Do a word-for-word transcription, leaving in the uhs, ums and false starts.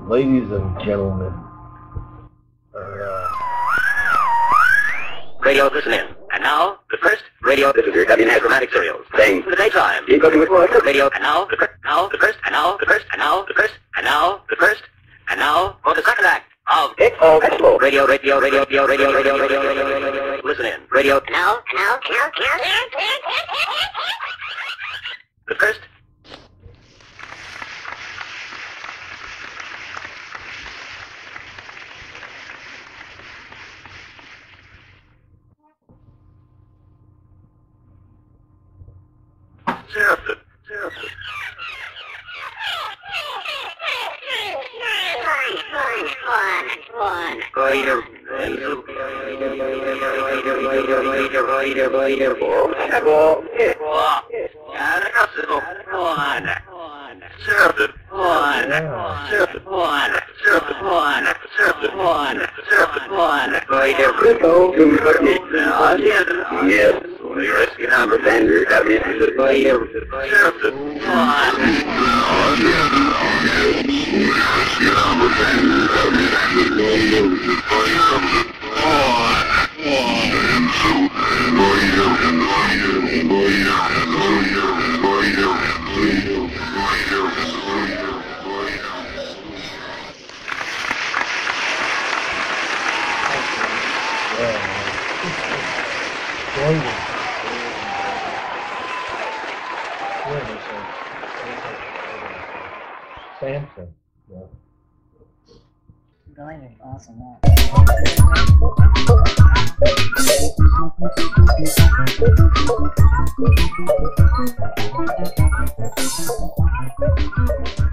Ladies and gentlemen, uh, radio, listen in. And now, the first radio, this is your W N A Chromatic Serials, playing for the daytime. Keep looking with more radio, and now, the first, now, the first, and now, the first, and now, the first, and now, the first, and now, for the second act of It's All Festival. Radio, radio, radio, radio, radio, radio, radio, radio, radio, listen in. Radio, now, now, now, now, the first. Seraphin, Seraphin. Yes. You're risking number vendor, that means it's by you. Samson. Yeah. Going is awesome. Yeah.